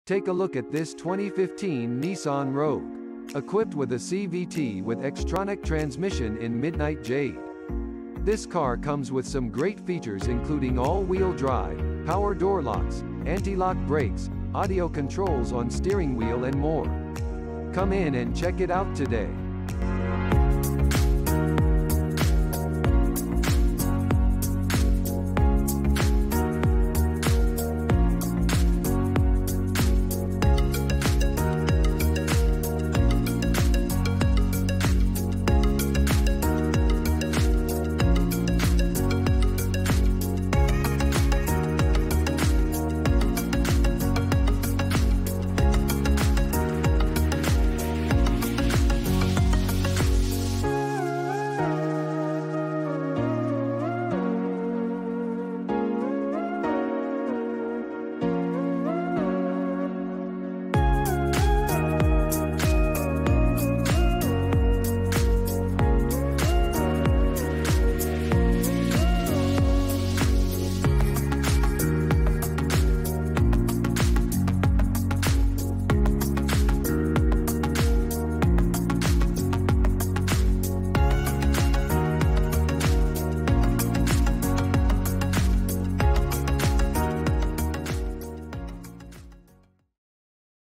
Take a look at this 2015 Nissan Rogue. Equipped with a CVT with Xtronic transmission in Midnight Jade. This car comes with some great features including all-wheel drive, power door locks, anti-lock brakes, audio controls on steering wheel and more. Come in and check it out today.